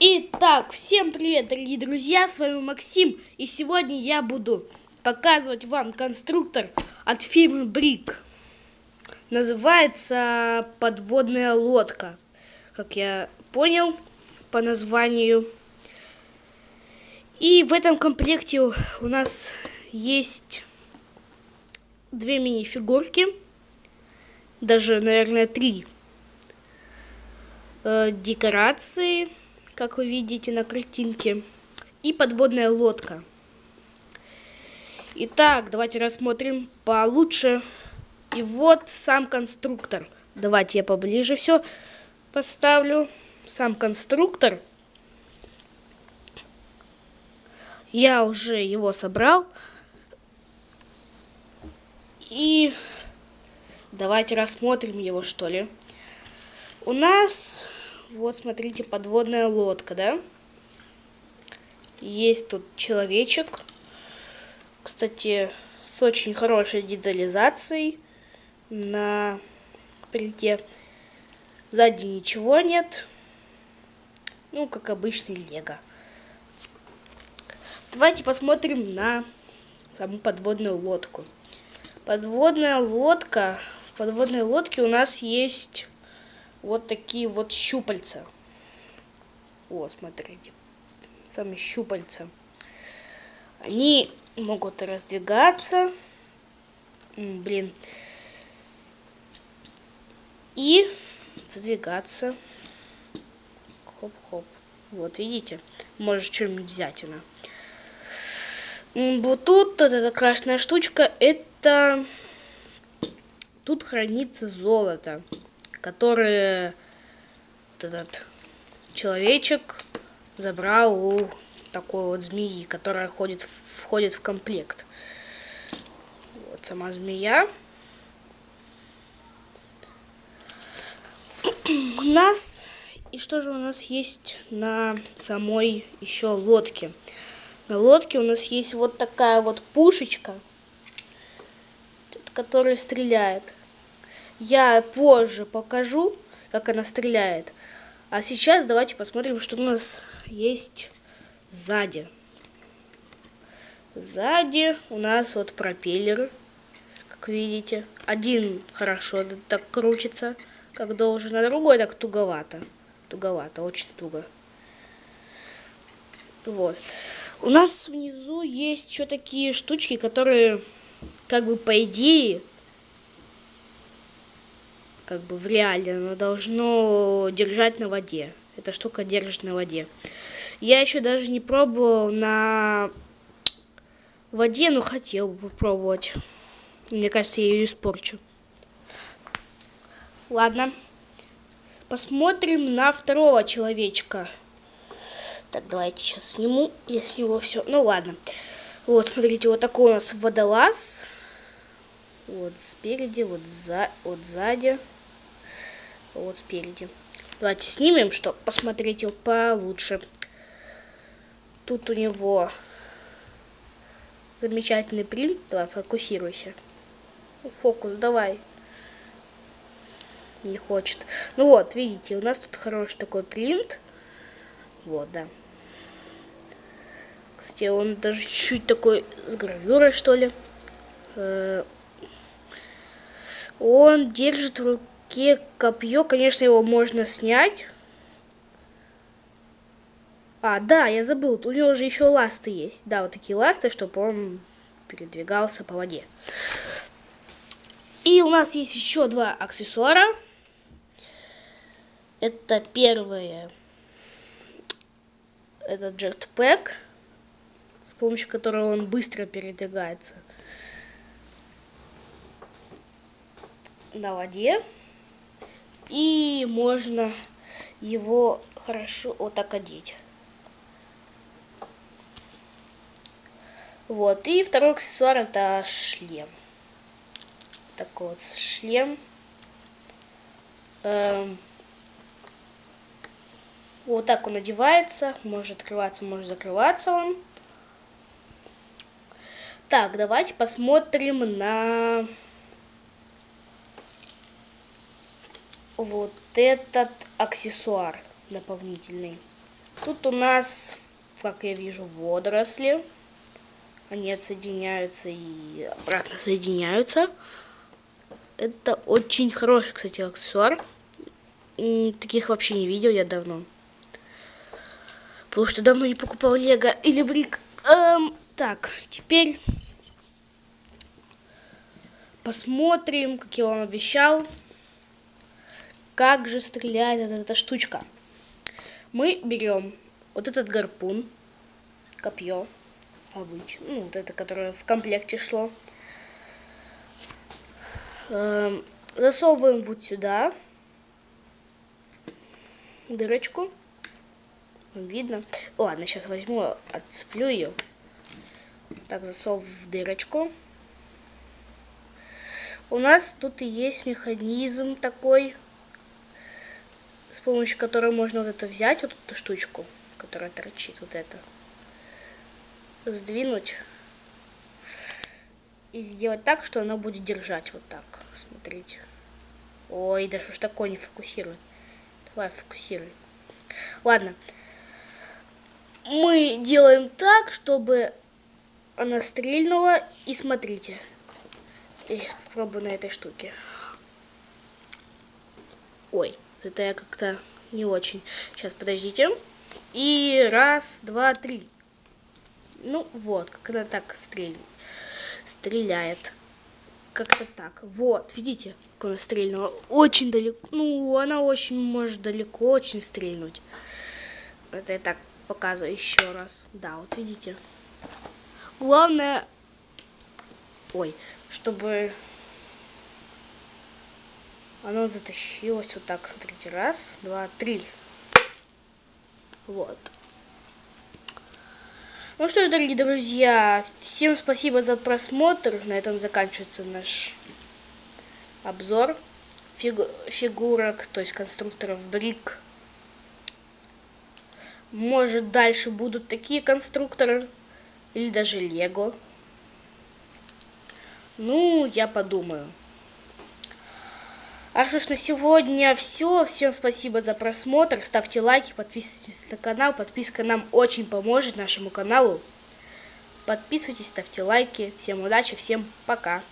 Итак, всем привет, дорогие друзья, с вами Максим, и сегодня я буду показывать вам конструктор от фирмы Brick. Называется подводная лодка, как я понял по названию. И в этом комплекте у нас есть две мини-фигурки, даже, наверное, три декорации, как вы видите на картинке, и подводная лодка. Итак, давайте рассмотрим получше. И вот сам конструктор. Давайте я поближе все поставлю. Сам конструктор. Я уже его собрал. И давайте рассмотрим его, что ли. У нас, вот смотрите, подводная лодка, да? Есть тут человечек. Кстати, с очень хорошей детализацией на принте. Сзади ничего нет. Ну, как обычный лего. Давайте посмотрим на саму подводную лодку. Подводная лодка. В подводной лодке у нас есть вот такие вот щупальца. Вот, смотрите. Сами щупальца. Они могут раздвигаться. Блин. И задвигаться. Хоп-хоп. Вот, видите? Может что-нибудь взять она. Вот тут вот эта красная штучка. Это... Тут хранится золото, которое вот этот человечек забрал у такой вот змеи, которая входит в комплект. Вот сама змея. У нас... И что же у нас есть на самой еще лодке? На лодке у нас есть вот такая вот пушечка, которая стреляет. Я позже покажу, как она стреляет. А сейчас давайте посмотрим, что у нас есть сзади. Сзади у нас вот пропеллер, как видите. Один хорошо так крутится, как должен, а другой так туговато. Туговато, очень туго. Вот. У нас внизу есть еще такие штучки, которые, как бы по идее, как бы в реале, оно должно держать на воде. Эта штука держит на воде. Я еще даже не пробовал на воде, но хотел бы попробовать. Мне кажется, я ее испорчу. Ладно. Посмотрим на второго человечка. Так, давайте сейчас сниму. Я с него все. Ну ладно. Вот, смотрите, вот такой у нас водолаз. Вот спереди, вот сзади. Вот спереди. Давайте снимем, чтобы посмотреть его получше. Тут у него замечательный принт. Давай, фокусируйся. Фокус, давай. Не хочет. Ну вот, видите, у нас тут хороший такой принт. Вот, да. Кстати, он даже чуть-чуть такой с гравюрой, что ли. Он держит в руке копье. Конечно, его можно снять. А, да, я забыл. У него же еще ласты есть. Да, вот такие ласты, чтобы он передвигался по воде. И у нас есть еще два аксессуара. Это первое. Это джетпэк, с помощью которого он быстро передвигается на воде. И можно его хорошо вот так одеть. Вот. И второй аксессуар — это шлем. Такой вот шлем. Вот так он одевается. Может открываться, может закрываться он. Так, давайте посмотрим на вот этот аксессуар дополнительный. Тут у нас, как я вижу, водоросли. Они отсоединяются и обратно соединяются. Это очень хороший, кстати, аксессуар. Таких вообще не видел я давно. Потому что давно не покупал Лего или Брик. Так, теперь посмотрим, как я вам обещал, как же стреляет эта штучка. Мы берем вот этот гарпун, копье, обычно, ну, вот это, которое в комплекте шло. Засовываем вот сюда дырочку. Видно? Ладно, сейчас возьму, отцеплю ее. Так, засовываю в дырочку. У нас тут и есть механизм такой, с помощью которого можно вот это взять, вот эту штучку, которая торчит, вот это, сдвинуть и сделать так, что она будет держать вот так. Смотрите. Ой, да что ж такое, не фокусирует. Давай, фокусируй. Ладно. Мы делаем так, чтобы она стрельнула. И смотрите. Я сейчас попробую на этой штуке. Ой, это я как-то не очень. Сейчас, подождите. И раз, два, три. Ну вот, как она так стреляет. Как-то так. Вот, видите, как она стрельнула. Очень далеко. Ну, она очень может далеко очень стрельнуть. Это я так показываю еще раз. Да, вот видите. Главное... Ой, чтобы оно затащилось вот так. Смотрите, раз, два, три. Вот. Ну что ж, дорогие друзья, всем спасибо за просмотр. На этом заканчивается наш обзор фигурок, то есть конструкторов Брик. Может, дальше будут такие конструкторы или даже Лего. Ну, я подумаю. А что ж, на сегодня все. Всем спасибо за просмотр. Ставьте лайки, подписывайтесь на канал. Подписка нам очень поможет, нашему каналу. Подписывайтесь, ставьте лайки. Всем удачи, всем пока.